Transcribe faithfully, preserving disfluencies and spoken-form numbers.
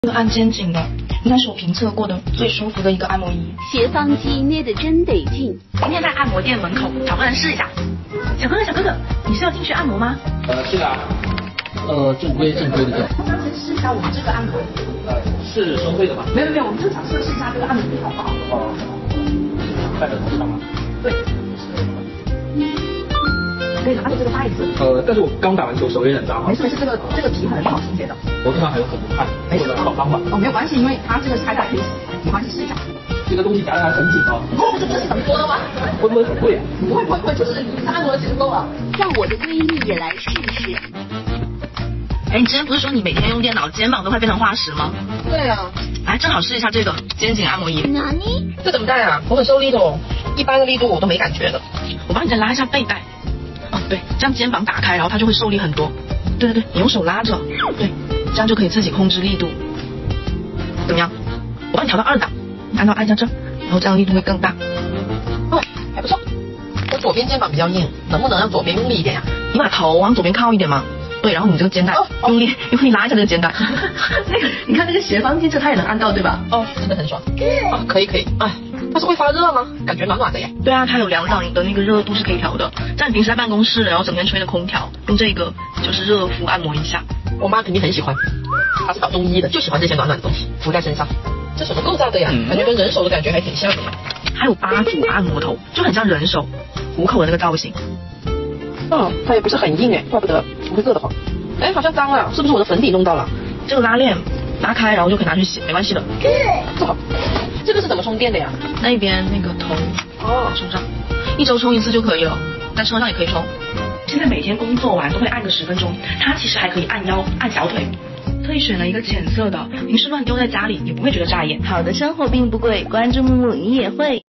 这个按肩颈的，应该是我评测过的最舒服的一个按摩仪。 斜方肌捏得真得劲。 今天在按摩店门口找个人试一下。小哥哥，小哥哥，你是要进去按摩吗？ 呃，是的啊。呃，正规正规的这。 先试一下我们这个按摩仪。 呃，是收费的吗？ 没有没有，我们就想测试一下这个按摩仪好不好？ 哦。戴在头上吗？ 对。可以拿着这个袋子。 呃，但是我刚打完球，手也很脏啊。 没事没事，这个这个皮很好清洁的。 脖子上还有很多汗， 没事， 好脏吧？哦， 没有关系，因为它这个是开袋可以洗，没关系，试一下。 这个东西夹的还很紧哦。 哦，这不是很多的吗？ 会不会很贵啊？ 不会不会不会，就是按摩的钱就够了。 让我的闺蜜也来试试。 哎，你之前不是说你每天用电脑肩膀都快变成化石吗？ 对啊， 来，正好试一下这个肩颈按摩仪。 哪里？ 这怎么戴啊？我很受力的哦，一般的力度我都没感觉的。 我帮你再拉一下背带。哦，对，这样肩膀打开，然后它就会受力很多。对对对，你用手拉着，对，这样就可以自己控制力度。怎么样？我帮你调到二档，你按到按下这，然后这样力度会更大。 哦，还不错。我左边肩膀比较硬，能不能让左边用力一点呀、啊？ 你把头往左边靠一点嘛。对，然后你这个肩带、哦、用力用力拉一下这个肩带。那个，你看那个斜方肌，这它也能按到对吧？ 哦，真的很爽。哦，可以可以。哎，但是会发热吗？感觉暖暖的耶。 对啊，它有两档的那个热度是可以调的。像你平时在办公室，然后整天吹的空调，用这个就是热敷按摩一下。 我妈肯定很喜欢，她是搞中医的，就喜欢这些暖暖的东西敷在身上。这什么构造的呀？嗯、感觉跟人手的感觉还挺像的。 还有八组按摩头，就很像人手虎口的那个造型。 嗯，它也不是很硬哎，怪不得不会热的慌。哎，好像脏了，是不是我的粉底弄到了？ 这个拉链拉开，然后就可以拿去洗，没关系的。 这好，这个是怎么充电的呀？ 那边那个头哦， 充上，一周充一次就可以了，在车上也可以充。现在每天工作完都会按个十分钟，它其实还可以按腰、按小腿。特意选了一个浅色的，平时乱丢在家里也不会觉得扎眼。 好的生活并不贵，关注木木你也会。